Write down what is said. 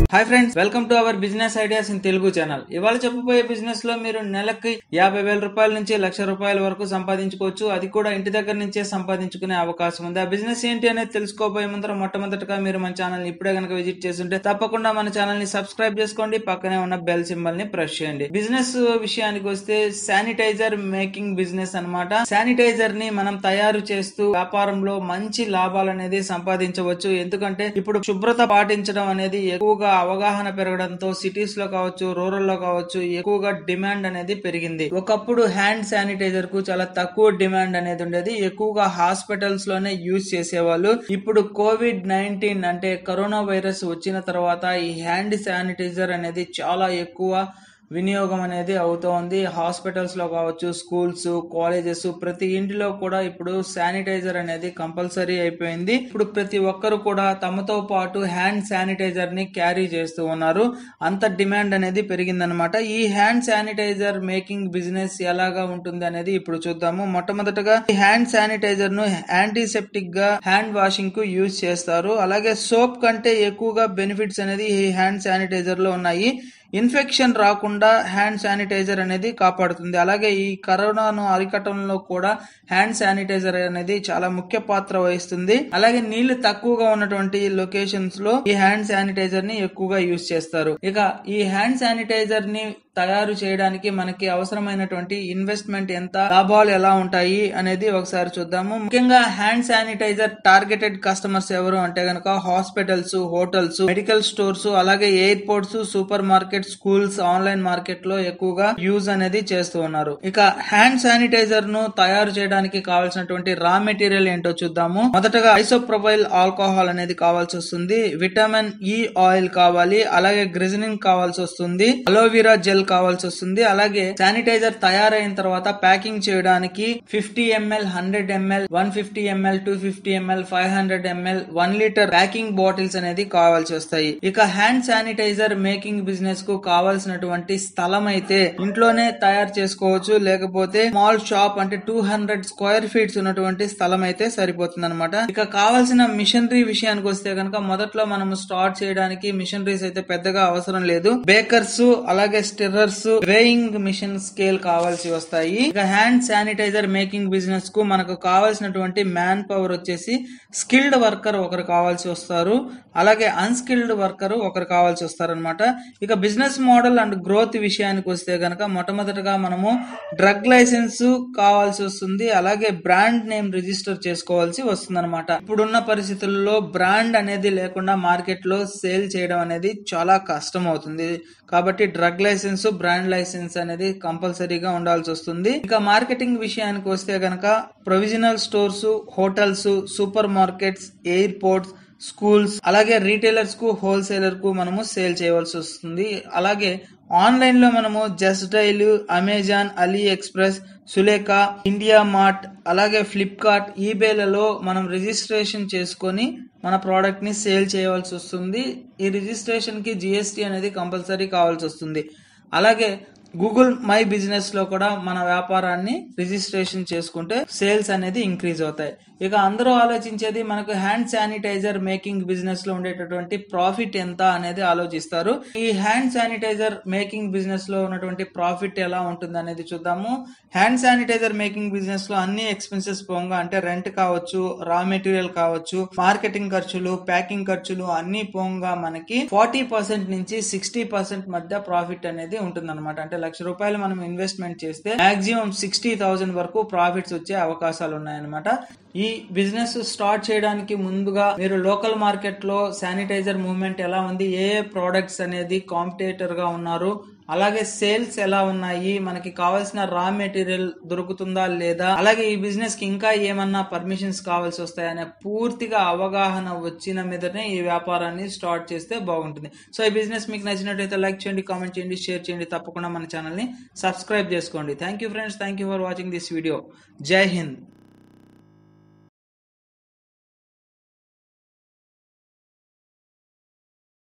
Hi friends, welcome to our business ideas in Telugu channel. ఇవాళ చెప్పబోయే business లో మీరు నెలకి 50,000 రూపాయల నుంచి 1,00,000 రూపాయల వరకు సంపాదించుకోవచ్చు. అది కూడా ఇంటి దగ్గర నుంచే సంపాదించుకునే అవకాశం ఉంది. ఆ బిజినెస్ ఏంటి అనేది తెలుసుకోబోయే ముందర మొట్టమొదటిగా మీరు మన ఛానల్ ని ఇప్పుడే గనక విజిట్ చేస్తుంటే తప్పకుండా మన ఛానల్ ని సబ్స్క్రైబ్ చేసుకోండి, పక్కనే ఉన్న బెల్ సింబల్ ని ప్రెస్ చేయండి. బిజినెస్ విషయానికి వస్తే శానిటైజర్ మేకింగ్ బిజినెస్ అన్నమాట. శానిటైజర్ ని మనం తయారు చేస్తూ వ్యాపారంలో మంచి లాభాలు అనేది సంపాదించవచ్చు. ఎందుకంటే ఇప్పుడు శుభ్రత పాటించడం అనేది ఎక్కువగా అవగాహన పెరగడంతో సిటీస్ లో కావచ్చు, రూరల్ లో కావచ్చు, ఎక్కువగా డిమాండ్ అనేది పెరిగింది. ఒకప్పుడు హ్యాండ్ శానిటైజర్ కు చాలా తక్కువ డిమాండ్ అనేది ఉండేది. ఎక్కువగా హాస్పిటల్స్ లోనే యూజ్ చేసేవాళ్ళు. ఇప్పుడు కోవిడ్-19 అంటే కరోనా వైరస్ వచ్చిన తర్వాత ఈ హ్యాండ్ శానిటైజర్ అనేది చాలా ఎక్కువ వినియోగం అనేది అవుతోంది. హాస్పిటల్స్ లో కావచ్చు, స్కూల్స్, కాలేజెస్, ప్రతి ఇంటిలో కూడా ఇప్పుడు శానిటైజర్ అనేది కంపల్సరీ అయిపోయింది. ఇప్పుడు ప్రతి ఒక్కరు కూడా తమతో పాటు హ్యాండ్ శానిటైజర్ ని క్యారీ చేస్తూ ఉన్నారు. అంత డిమాండ్ అనేది పెరిగిందనమాట. ఈ హ్యాండ్ శానిటైజర్ మేకింగ్ బిజినెస్ ఎలాగా ఉంటుంది అనేది ఇప్పుడు చూద్దాము. మొట్టమొదటగా ఈ హ్యాండ్ శానిటైజర్ ను యాంటీసెప్టిక్ గా హ్యాండ్ వాషింగ్ కు యూజ్ చేస్తారు. అలాగే సోప్ కంటే ఎక్కువగా బెనిఫిట్స్ అనేది ఈ హ్యాండ్ శానిటైజర్ లో ఉన్నాయి. ఇన్ఫెక్షన్ రాకుండా హ్యాండ్ శానిటైజర్ అనేది కాపాడుతుంది. అలాగే ఈ కరోనాను అరికట్టడంలో కూడా హ్యాండ్ శానిటైజర్ అనేది చాలా ముఖ్య పాత్ర వహిస్తుంది. అలాగే నీళ్లు తక్కువగా ఉన్నటువంటి లొకేషన్స్ లో ఈ హ్యాండ్ శానిటైజర్ ని ఎక్కువగా యూజ్ చేస్తారు. ఇక ఈ హ్యాండ్ శానిటైజర్ ని తయారు చేయడానికి మనకి అవసరమైనటువంటి ఇన్వెస్ట్మెంట్ ఎంత, లాభాలు ఎలా ఉంటాయి అనేది ఒకసారి చూద్దాము. ముఖ్యంగా హ్యాండ్ శానిటైజర్ టార్గెటెడ్ కస్టమర్స్ ఎవరు అంటే గనక హాస్పిటల్స్, హోటల్స్, మెడికల్ స్టోర్స్, అలాగే airports, super market, schools, online market లో ఎక్కువగా యూజ్ అనేది చేస్తూ ఉన్నారు. ఇక హ్యాండ్ శానిటైజర్ ను తయారు చేయడానికి కావాల్సినటువంటి రా మెటీరియల్ ఏంటో చూద్దాము. మొదటగా ఐసోప్రొపైల్ ఆల్కహాల్ అనేది కావాల్సి వస్తుంది. విటమిన్ ఇ ఆయిల్ కావాలి. అలాగే గ్లిజరిన్ కావాల్సి వస్తుంది. అలోవెరా జెల్ కావాల్సి వస్తుంది. అలాగే శానిటైజర్ తయారైన తర్వాత ప్యాకింగ్ చేయడానికి 50 ml, 100 ml, 150 ml, 250 ml, 500 ml, 1 litre packing bottles అనేది కావాల్సి వస్తాయి. ఇక హ్యాండ్ శానిటైజర్ మేకింగ్ బిజినెస్ కు కావాల్సినటువంటి స్థలం అయితే ఇంట్లోనే తయారు చేసుకోవచ్చు. లేకపోతే స్మాల్ షాప్ అంటే 200 స్క్వేర్ ఫీట్స్ ఉన్నటువంటి స్థలం అయితే సరిపోతుంది అనమాట. ఇక కావాల్సిన మిషనరీ విషయానికి వస్తే కనుక మొదట్లో మనం స్టార్ట్ చేయడానికి మిషనరీస్ అయితే పెద్దగా అవసరం లేదు. బేకర్స్, అలాగే స్టిర్రర్స్, వేయింగ్ మిషన్, స్కేల్ కావాల్సి వస్తాయి. ఇక హ్యాండ్ శానిటైజర్ మేకింగ్ బిజినెస్ కు మనకు కావాల్సినటువంటి మ్యాన్ పవర్ వచ్చేసి స్కిల్డ్ వర్కర్ ఒకరు కావాల్సి వస్తారు. అలాగే అన్స్కిల్డ్ వర్కర్ ఒకరు కావాల్సి వస్తారు అనమాట. ఇక బిజినెస్ మోడల్ అండ్ గ్రోత్ విషయానికి వస్తే గనక మొట్టమొదటిగా మనము డ్రగ్ లైసెన్స్ కావాల్సి వస్తుంది. అలాగే బ్రాండ్ నేమ్ రిజిస్టర్ చేసుకోవాల్సి వస్తుంది అనమాట. ఇప్పుడున్న పరిస్థితుల్లో బ్రాండ్ అనేది లేకుండా మార్కెట్ లో సేల్ చేయడం అనేది చాలా కష్టం అవుతుంది. కాబట్టి డ్రగ్ లైసెన్స్, బ్రాండ్ లైసెన్స్ అనేది కంపల్సరీగా ఉండాల్సి వస్తుంది. ఇక మార్కెటింగ్ విషయానికి వస్తే గనక provisional stores, hotels, super markets, airports, schools, అలాగే రీటైలర్స్ కు, హోల్సేలర్ కు మనము సేల్ చేయవలసి వస్తుంది. అలాగే ఆన్లైన్ లో మనము Just Dial, Amazon, AliExpress, Sulekha, IndiaMart, అలాగే ఫ్లిప్కార్ట్, ఈబేలలో మనం రిజిస్ట్రేషన్ చేసుకొని మన ప్రోడక్ట్ ని సేల్ చేయవలసి వస్తుంది. ఈ రిజిస్ట్రేషన్ కి జిఎస్టీ అనేది కంపల్సరీ కావాల్సి వస్తుంది. అలాగే గూగుల్ మై బిజినెస్ లో కూడా మన వ్యాపారాన్ని రిజిస్ట్రేషన్ చేసుకుంటే సేల్స్ అనేది ఇంక్రీజ్ అవుతాయి. ఇక అందరూ ఆలోచించేది మనకు హ్యాండ్ శానిటైజర్ మేకింగ్ బిజినెస్ లో ఉండేటటువంటి ప్రాఫిట్ ఎంత అనేది ఆలోచిస్తారు. ఈ హ్యాండ్ శానిటైజర్ మేకింగ్ బిజినెస్ లో ఉన్నటువంటి ప్రాఫిట్ ఎలా ఉంటుంది అనేది చూద్దాము. హ్యాండ్ శానిటైజర్ మేకింగ్ బిజినెస్ లో అన్ని ఎక్స్పెన్సెస్ పోగా, అంటే రెంట్ కావచ్చు, రా మెటీరియల్ కావచ్చు, మార్కెటింగ్ ఖర్చులు, ప్యాకింగ్ ఖర్చులు అన్ని పోగా మనకి 40% నుంచి 60% మధ్య ప్రాఫిట్ అనేది ఉంటుంది అనమాట. అంటే 1,00,000 రూపాయలు మనం ఇన్వెస్ట్మెంట్ చేస్తే మాక్సిమం 60,000 వరకు ప్రాఫిట్స్ వచ్చే అవకాశాలు ఉన్నాయన్నమాట. ఈ బిజినెస్ స్టార్ట్ చేయడానికి ముందుగా మీరు లోకల్ మార్కెట్ లో శానిటైజర్ మూవ్మెంట్ ఎలా ఉంది, ఏ ప్రొడక్ట్స్ అనేది కాంపిటేటర్ గా ఉన్నారు, అలాగే సేల్స్ ఎలా ఉన్నాయి, మనకి కావాల్సిన రా మెటీరియల్ దొరుకుతుందా లేదా, అలాగే ఈ బిజినెస్ కి ఇంకా ఏమన్నా పర్మిషన్స్ కావాల్సి వస్తాయనే పూర్తిగా అవగాహన వచ్చిన మీదనే ఈ వ్యాపారాన్ని స్టార్ట్ చేస్తే బాగుంటుంది. సో ఈ బిజినెస్ మీకు నచ్చినట్లయితే లైక్ చేయండి, కామెంట్ చేయండి, షేర్ చేయండి, తప్పకుండా మన ఛానల్ ని సబ్స్క్రైబ్ చేసుకోండి. Thank you friends, thank you for watching this video. జై హింద్.